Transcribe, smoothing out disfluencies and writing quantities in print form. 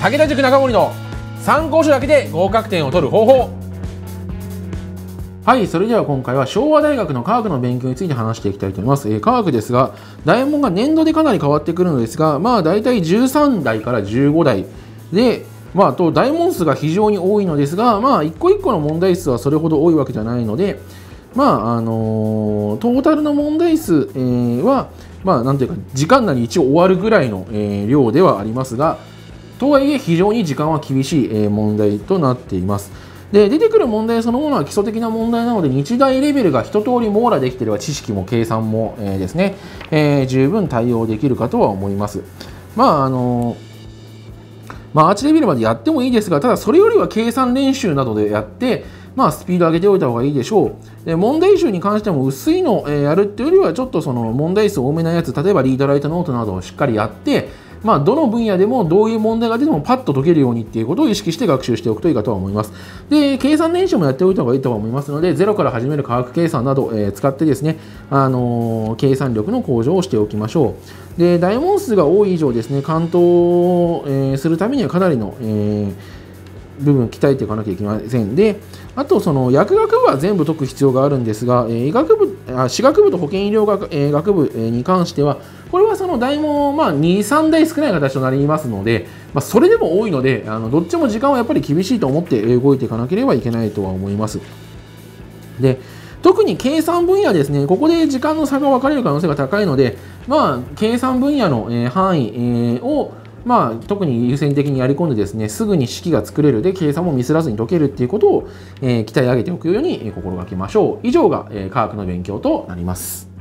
武田塾中森の参考書だけで合格点を取る方法。はい、それでは今回は昭和大学の科学の勉強について話していきたいと思います。科学ですが、大問が年度でかなり変わってくるのですが、大体13題から15題で、大問数が非常に多いのですが、一個一個の問題数はそれほど多いわけじゃないので、トータルの問題数、は、なんていうか、時間内に一応終わるぐらいの、量ではありますが、とはいえ非常に時間は厳しい、問題となっています。で、出てくる問題そのものは基礎的な問題なので、日大レベルが一通り網羅できていれば、知識も計算も、ですね、十分対応できるかとは思います。アーチレベルまでやってもいいですが、ただそれよりは計算練習などでやって、スピード上げておいた方がいいでしょう。で、問題集に関しても薄いのをやるっていうよりは、ちょっとその問題数多めなやつ、例えばリードライトノートなどをしっかりやって、どの分野でもどういう問題が出てもパッと解けるようにっていうことを意識して学習しておくといいかとは思います。で、計算練習もやっておいた方がいいとは思いますので、ゼロから始める科学計算など、使ってですね、計算力の向上をしておきましょう。で、大問数が多い以上ですね、完登、するためにはかなりの、部分を鍛えていかなきゃいけません。で、あとその薬学部は全部解く必要があるんですが、歯学部と保健医療学、学部に関しては、これはその題も2、3題少ない形となりますので、それでも多いので、どっちも時間はやっぱり厳しいと思って動いていかなければいけないとは思います。で、特に計算分野ですね、ここで時間の差が分かれる可能性が高いので、計算分野の範囲を特に優先的にやり込んでですね、すぐに式が作れるで、計算もミスらずに解けるっていうことを鍛え上げておくように心がけましょう。以上が科学の勉強となります。